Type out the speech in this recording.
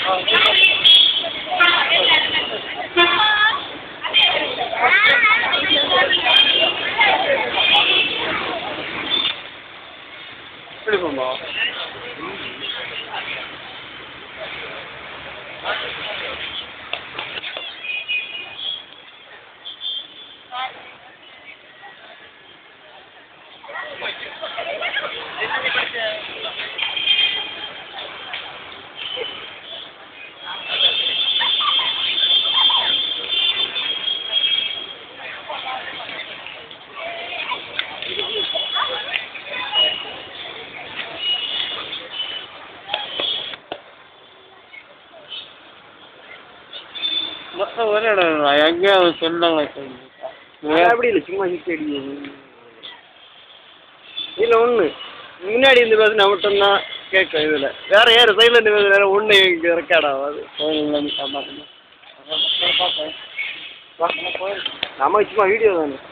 எப்படி போமா ஒரே இடம் எங்கேயாவது சொன்னாங்க அப்படி இல்லை சும்மா ஹிட் அடிக்கும் இல்லை ஒன்று முன்னாடி இருந்து பேசுனா மட்டும்தான் கேட்கும் இதில் வேற யார் சைடில் இருந்து பேச வேற ஒன்று இங்கே ரெக்கார்ட் ஆகாது கோயிலில் நமக்கு சும்மா வீடியோ தானே